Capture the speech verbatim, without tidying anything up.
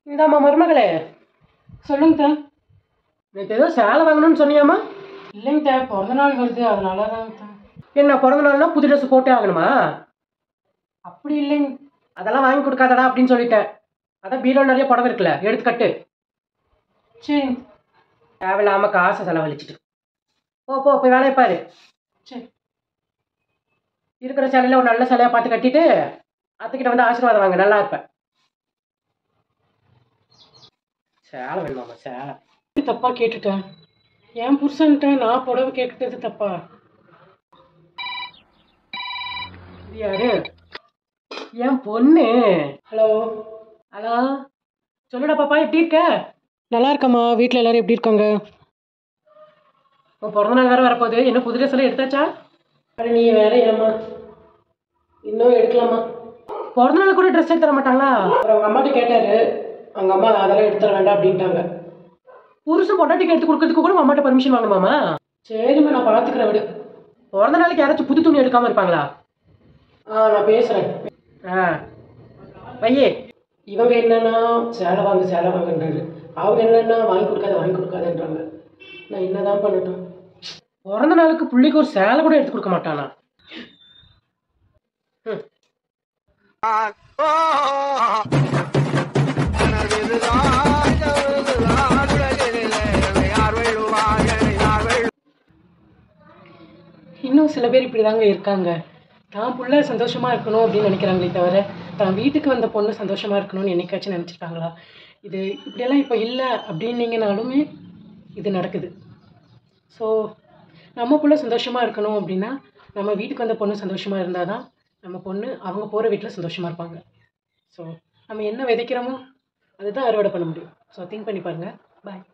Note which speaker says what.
Speaker 1: இந்தாம்மா மருமகளே.
Speaker 2: சொல்லுங்க தா.
Speaker 1: நேற்று ஏதோ சேலை வாங்கணும்னு சொன்னியாம்மா?
Speaker 2: இல்லைங்க தா, பிறந்த நாள் வருது அதனால தாங்க தா.
Speaker 1: என்ன பிறந்த நாள்னா புது ட்ரெஸ் போட்டே ஆகணுமா?
Speaker 2: அப்படி இல்லைங்க.
Speaker 1: அதெல்லாம் வாங்கி கொடுக்காதடா அப்படின்னு சொல்லிட்டேன். அதான் பீரோ நிறைய புடவை இருக்குல்ல, எடுத்து கட்டு.
Speaker 2: சரிங்க.
Speaker 1: தேவையில்லாம காசை செலவழிச்சிட்டு போ போ போய் வேலையை பாரு.
Speaker 2: சரி.
Speaker 1: இருக்கிற சேலையில ஒரு நல்ல சேலையா பார்த்து கட்டிட்டு அத்தைக்கிட்ட வந்து ஆசீர்வாதம் வாங்க, நல்லா இருப்பேன். சேலை வேணுமாம்மா சேலை?
Speaker 2: தப்பா கேட்டுட்டேன். என் புருஷன்ட்ட நான் புடவை கேட்கறது தப்பா?
Speaker 1: இது யாரு? என் பொண்ணு.
Speaker 2: ஹலோ.
Speaker 1: ஹலோ, சொல்லுடா பாப்பா, எப்படி இருக்க?
Speaker 2: நல்லா இருக்கம்மா. வீட்டில் எல்லாரும் எப்படி இருக்காங்க?
Speaker 1: உன் பிறந்த நாள் வேற வரப்போகுது, என்ன புது ட்ரெஸ் எல்லாம் எடுத்தாச்சா?
Speaker 2: அட நீ வேற ஏம்மா, இன்னும் எடுக்கலாமா?
Speaker 1: பிறந்த நாள் கூட ட்ரெஸ் எடுத்து தர மாட்டாங்களா?
Speaker 2: அப்புறம் அவங்க அம்மாட்ட கேட்டாரு, அவங்க அம்மா அதெல்லாம் எடுத்து தர வேண்டாம் அப்படின்ட்டாங்க.
Speaker 1: புருஷன் பொண்டாட்டிக்கு எடுத்து கொடுக்கறதுக்கு கூட அம்மாட்ட பர்மிஷன் வாங்கணுமாமா?
Speaker 2: சரிம்மா, நான் பார்த்துக்கிறேன் விடு.
Speaker 1: பிறந்த நாளைக்கு யாராச்சும் புது துணி எடுக்காம இருப்பாங்களா?
Speaker 2: ஆ, நான் பேசுகிறேன்.
Speaker 1: ஆ பையே.
Speaker 2: இவங்க என்னன்னா சேலை வாங்க சேலை வாங்கன்றாரு, அவங்க என்னன்னா வாங்கி கொடுக்காத வாங்கி கொடுக்காதன்றாங்க. நான் என்னதான் பண்ணட்டும்?
Speaker 1: பிறந்த நாளுக்கு பிள்ளைக்கு ஒரு சேலை கூட எடுத்து கொடுக்க மாட்டானா?
Speaker 2: இன்னும் சில பேர் இப்படி தாங்க இருக்காங்க. தான் புள்ள சந்தோஷமா இருக்கணும் அப்படின்னு நினைக்கிறாங்களே தவிர தான் வீட்டுக்கு வந்த பொண்ணு சந்தோஷமா இருக்கணும்னு என்னைக்காச்சும் நினச்சிருக்காங்களா? இது இப்படியெல்லாம் இப்போ இல்லை அப்படின்னீங்கனாலுமே இது நடக்குது. ஸோ நம்ம புள்ள சந்தோஷமா இருக்கணும் அப்படின்னா நம்ம வீட்டுக்கு வந்த பொண்ணு சந்தோஷமா இருந்தால் தான் நம்ம பொண்ணு அவங்க போகிற வீட்டில் சந்தோஷமா இருப்பாங்க. ஸோ நம்ம என்ன விதைக்கிறோமோ அதுதான் அறுவடை பண்ண முடியும். ஸோ திங்க் பண்ணி பாருங்கள். பாய்.